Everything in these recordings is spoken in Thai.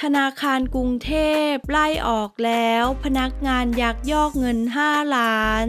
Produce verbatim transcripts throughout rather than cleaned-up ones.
ธนาคารกรุงเทพไล่ออกแล้วพนักงานยักยอกเงินห้าล้าน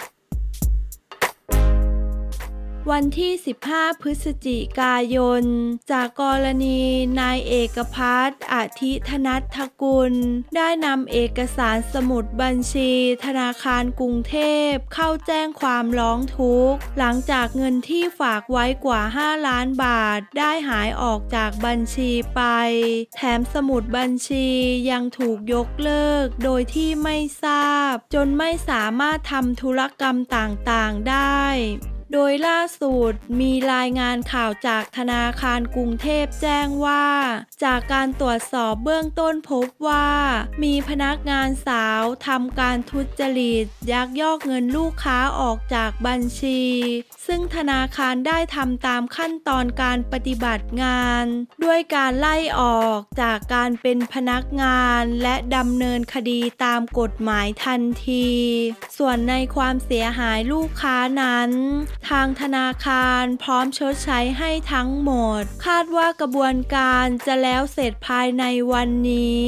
วันที่สิบห้าพฤศจิกายนจากกรณีนายเอกภัทร อธิธนัสทกุลได้นำเอกสารสมุดบัญชีธนาคารกรุงเทพเข้าแจ้งความร้องทุกข์หลังจากเงินที่ฝากไว้กว่าห้าล้านบาทได้หายออกจากบัญชีไปแถมสมุดบัญชียังถูกยกเลิกโดยที่ไม่ทราบจนไม่สามารถทำธุรกรรมต่างๆได้โดยล่าสุดมีรายงานข่าวจากธนาคารกรุงเทพแจ้งว่าจากการตรวจสอบเบื้องต้นพบว่ามีพนักงานสาวทำการทุจริตยักยอกเงินลูกค้าออกจากบัญชีซึ่งธนาคารได้ทำตามขั้นตอนการปฏิบัติงานด้วยการไล่ออกจากการเป็นพนักงานและดำเนินคดีตามกฎหมายทันทีส่วนในความเสียหายลูกค้านั้นทางธนาคารพร้อมชดใช้ให้ทั้งหมดคาดว่ากระบวนการจะแล้วเสร็จภายในวันนี้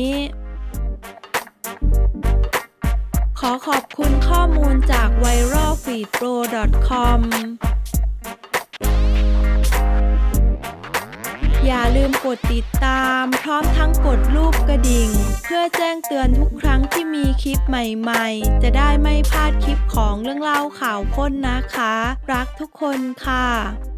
ขอขอบคุณข้อมูลจาก ไวรัลฟีดโปร ดอท คอม อย่าลืมกดติดตามพร้อมทั้งกดรูปกระดิ่งเพื่อแจ้งเตือนทุกครั้งที่มีคลิปใหม่ๆจะได้ไม่พลาดคลิปของเรื่องเล่าข่าวค้นนะคะรักทุกคนค่ะ